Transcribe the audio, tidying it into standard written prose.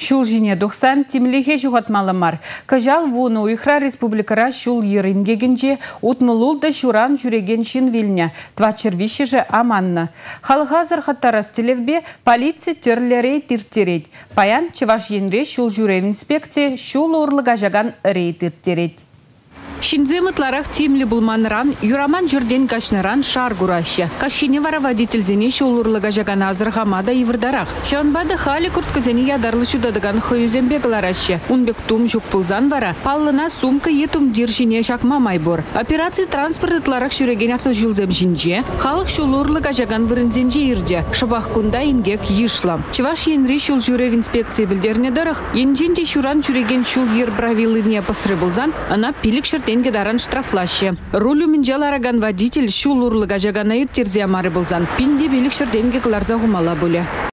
Шул жине 90 тимлихе жуғатмалымар. Кажал вуну Ихра республикара шул ерінгегенже утмылулды шуран жүреген шин вильня. Твачервиші же аманны. Халғазыр хаттарас телевбе полиция терлерей тиртерет. Паян чеваш енре шул жүрев инспекция шул урлыға жаган рей тиртерет. Шинземытларах тимли булманран, юраман жүрден кашнаран шар гураща. Кашине вара водительзене шулурлыга жагана азырхамада ивырдарах. Шанбады хали курткызене ядарлы шудадыган хойюзембек лараща. Унбек тум жук пылзан вара, паллына сумка етум диршине шакма майбор. Операции транспортларах шүреген автожулзем жинже, халық шулурлыга жаган вырынзенже ирде. Шабах кунда ингек ишлам. Чеваш енри шул жүрев инспекция билдерне дарах, енжинде шуран жүреген шул ер правилыне пасры булзан, ана пилик шертен даран штрафлаще. Рулю минжалараган водитель шул урлыга жагана иртерзе амары булзан. Пинде белик шертенге кларза гумала буле.